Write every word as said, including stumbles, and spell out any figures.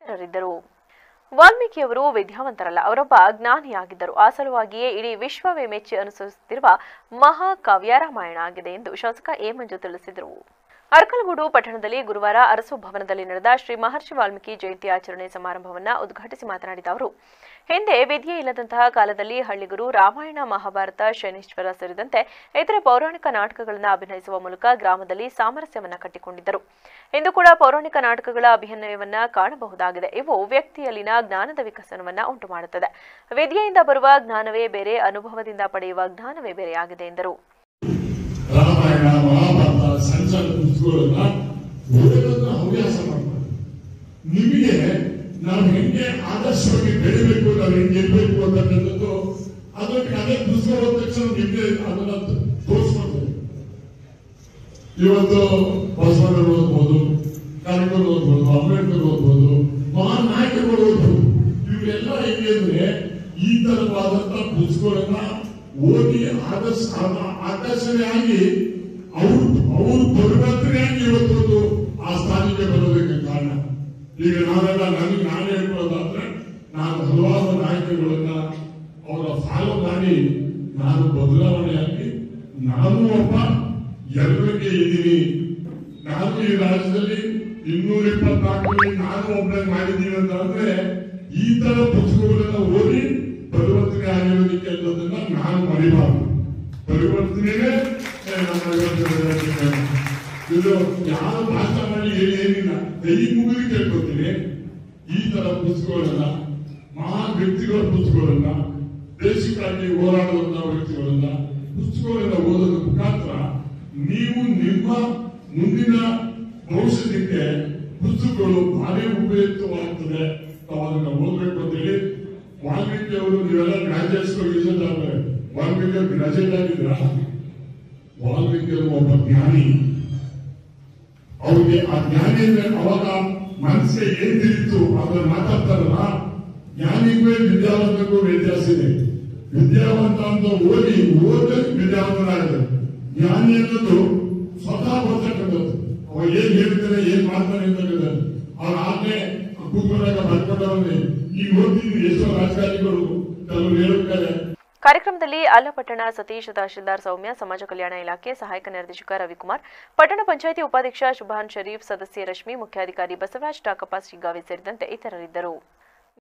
ಇತರರಿದ್ದರು. ವಾಲ್ಮೀಕಿಯವರು ವಿದ್ಯಾವಂತರಲ್ಲ, ಅವರೊಬ್ಬ ಜ್ಞಾನಿಯಾಗಿದ್ದರು. ಆ ಸಲುವಾಗಿಯೇ ಇಡೀ ವಿಶ್ವವೇ ಮೆಚ್ಚಿ ಅನುಸರಿಸುತ್ತಿರುವ ಮಹಾಕಾವ್ಯ ರಾಮಾಯಣ ಆಗಿದೆ ಎಂದು ಶಾಸಕ ಎ ಮಂಜು ತಿಳಿಸಿದರು. ಅರಕಲಗೂಡು ಪಟ್ಟಣದಲ್ಲಿ ಗುರುವಾರ ಅರಸು ಭವನದಲ್ಲಿ ನಡೆದ ಶ್ರೀ ಮಹರ್ಷಿ ವಾಲ್ಮೀಕಿ ಜಯಂತಿ ಆಚರಣೆ ಸಮಾರಂಭವನ್ನು ಉದ್ಘಾಟಿಸಿ ಮಾತನಾಡಿದ ಅವರು, ಹಿಂದೆ ವಿದ್ಯೆ ಇಲ್ಲದಂತಹ ಕಾಲದಲ್ಲಿ ಹಳ್ಳಿಗರು ರಾಮಾಯಣ, ಮಹಾಭಾರತ, ಶನೈಶ್ಚರ ಸೇರಿದಂತೆ ಇತರೆ ಪೌರಾಣಿಕ ನಾಟಕಗಳನ್ನು ಅಭಿನಯಿಸುವ ಮೂಲಕ ಗ್ರಾಮದಲ್ಲಿ ಸಾಮರಸ್ಯವನ್ನು ಕಟ್ಟಿಕೊಂಡಿದ್ದರು. ಇಂದು ಕೂಡ ಪೌರಾಣಿಕ ನಾಟಕಗಳ ಅಭಿನಯವನ್ನ ಕಾಣಬಹುದಾಗಿದೆ. ಇವು ವ್ಯಕ್ತಿಯಲ್ಲಿನ ಜ್ಞಾನದ ವಿಕಸನವನ್ನ ಉಂಟು ಮಾಡುತ್ತದೆ. ವಿದ್ಯೆಯಿಂದ ಬರುವ ಜ್ಞಾನವೇ ಬೇರೆ, ಅನುಭವದಿಂದ ಪಡೆಯುವ ಜ್ಞಾನವೇ ಬೇರೆಯಾಗಿದೆ ಎಂದರು. ರಾಮಾಯಣ, ಮಹಾಭಾರತ, ಸಂಚಾರ ಪುಸ್ತಕಗಳನ್ನ ಓದೋದನ್ನ ಹವ್ಯಾಸ ಮಾಡ್ತಾರೆ. ನಿಮಗೆ ನಾವು ಹೆಂಗೆ ಆದರ್ಶವಾಗಿ ಬೆಳಿಬೇಕು, ನಾವು ಹೆಂಗೆ ಇರಬೇಕು ಅಂತಕ್ಕಂಥದ್ದು ಅದಕ್ಕೆ ಅದೇ ಪುಸ್ತಕ ಓದ ತಕ್ಷಣ ನಿಮಗೆ ಅದನ್ನ ತೋರಿಸ್ಕೊಡ್ತೇವೆ. ಇವತ್ತು ಬಸವಣ್ಣರು ಓದ್ಬೋದು, ಕಾರ್ಯಕ್ರಮ ಓದ್ಬೋದು, ಅಂಬೇಡ್ಕರ್ ಓದ್ಬೋದು, ಮಹಾನ್ ನಾಯಕರುಗಳು ಓದ್ಬೋದು. ಇವೆಲ್ಲ ಹೆಂಗೆ ಅಂದ್ರೆ ಈ ತರವಾದಂತಹ ಪುಸ್ತಕಗಳನ್ನ ಓದಿ ಆದರ್ಶ ಆಕರ್ಷಣೆಯಾಗಿ ಅವರು ಅವರು ಪರಿವರ್ತನೆಯಾಗಿ ಇವತ್ತು ಆ ಸ್ಥಾನಕ್ಕೆ ಬರೋದಕ್ಕೆ ಕಾರಣ. ಈಗ ನಾವೆಲ್ಲ ನನಗೆ ನಾನೇ ಹೇಳ್ಕೊಳ್ಳೋದಾದ್ರೆ, ನಾನು ಹಲವಾರು ನಾಯಕರುಗಳನ್ನ ಅವರ ಫಾಲೋ ಮಾಡಿ ನಾನು ಬದಲಾವಣೆಯಾಗಿ ನಾನು ಒಬ್ಬ ಎಲ್ಲರಿಗೆ ಇದ್ದೀನಿ. ನಾನು ಈ ರಾಜ್ಯದಲ್ಲಿ ಇನ್ನೂರ ಇಪ್ಪತ್ನಾಲ್ಕರಲ್ಲಿ ನಾನು ಒಬ್ಬನೇ ಮಾಡಿದ್ದೀನಿ ಅಂತ ಅಂದ್ರೆ ಈ ತರ ಪುಸ್ತಕಗಳನ್ನ ಓದಿ ಪರಿವರ್ತನೆ ಆಗಿರೋದಕ್ಕೆ ಅನ್ನೋದನ್ನ ನಾನು ಮರಿಬಾರ್ದು. ಪರಿವರ್ತನೆಯೇ ಇದು ಯಾರು ಭಾಷಣ ಮಾಡಿ ಏನೇನಿಲ್ಲ, ಕೈ ಮುಗಿದು ಕೇಳ್ಕೊತೀನಿ. ಈ ತರ ಪುಸ್ತಕಗಳನ್ನ, ಮಹಾನ್ ವ್ಯಕ್ತಿಗಳ ಪುಸ್ತಕಗಳನ್ನ, ದೇಶಕ್ಕಾಗಿ ಹೋರಾಡುವಂತಹ ವ್ಯಕ್ತಿಗಳನ್ನ ಪುಸ್ತಕಗಳನ್ನ ಓದೋದ್ರ ಮುಖಾಂತರ ನೀವು ನಿಮ್ಮ ಮುಂದಿನ ಭವಿಷ್ಯಕ್ಕೆ ಪುಸ್ತಕಗಳು ಭಾರಿ ಉಪಯುಕ್ತವಾಗ್ತದೆ. ತಾವು ಅದನ್ನ ಓದಬೇಕು ಅಂತ ಹೇಳಿ ವಾಲ್ಮೀಕಿ ಅವರು ನೀವೆಲ್ಲ ಗ್ರಾಜುಯೇಟ್ಸ್ ರಿಸಲ್ಟ್ ಆದ್ರೆ ವಾಲ್ಮೀಕಿ ಅವರು ಗ್ರಾಜುಯೇಟ್ ಆಗಿದ್ರ. ವಾಲ್ಮೀಕಿ ಅವರು ಒಬ್ಬ ಜ್ಞಾನಿ. ಅವ್ರಿಗೆ ಆ ಜ್ಞಾನಿ ಅಂದ್ರೆ ಅವಾಗ ಮನಸ್ಸಿಗೆ ಏನ್ ತಿಳಿತು ಅದನ್ನ ಮಾತಾಡ್ತಾರಲ್ಲ. ಜ್ಞಾನಿಗೂ ವಿದ್ಯಾವಂತಕ್ಕೂ ವ್ಯತ್ಯಾಸ ಇದೆ. ವಿದ್ಯಾವಂತ ಅಂತ ಓದಿ ಓದ ವಿದ್ಯಾವಂತನಾಗಿದೆ. ಜ್ಞಾನಿ ಅನ್ನೋದು ಸ್ವತಃ ಬರ್ತಕ್ಕಂಥದ್ದು. ಅವ ಏನ್ ಹೇಳ್ತಾನೆ, ಏನ್ ಮಾಡ್ತಾನೆ ಅಂತಕ್ಕಂಥದ್ದು ಅವ್ರ ಆಜ್ಞೆ ಕೂತ್ಕೊಂಡಾಗ ಬರ್ಕೊಂಡವನ್ನೇ ಈಗ ಓದ್ತಿದ್ವಿ. ಎಷ್ಟೋ ರಾಜಕಾರಣಿಗಳು ಕೆಲವರು ಹೇಳುತ್ತಾರೆ. ಕಾರ್ಯಕ್ರಮದಲ್ಲಿ ಆಲಪಟ್ಟಣ ಸತೀಶ್, ತಹಶೀಲ್ದಾರ್ ಸೌಮ್ಯ, ಸಮಾಜ ಕಲ್ಯಾಣ ಇಲಾಖೆ ಸಹಾಯಕ ನಿರ್ದೇಶಕ ರವಿಕುಮಾರ್, ಪಟ್ಟಣ ಪಂಚಾಯಿತಿ ಉಪಾಧ್ಯಕ್ಷ ಶುಭಾನ್ ಶರೀಫ್, ಸದಸ್ಯೆ ರಶ್ಮಿ, ಮುಖ್ಯಾಧಿಕಾರಿ ಬಸವರಾಜ್ ಟಾಕಪ್ಪ ಶ್ರೀಗಾವಿ ಸೇರಿದಂತೆ ಇತರರಿದ್ದರು.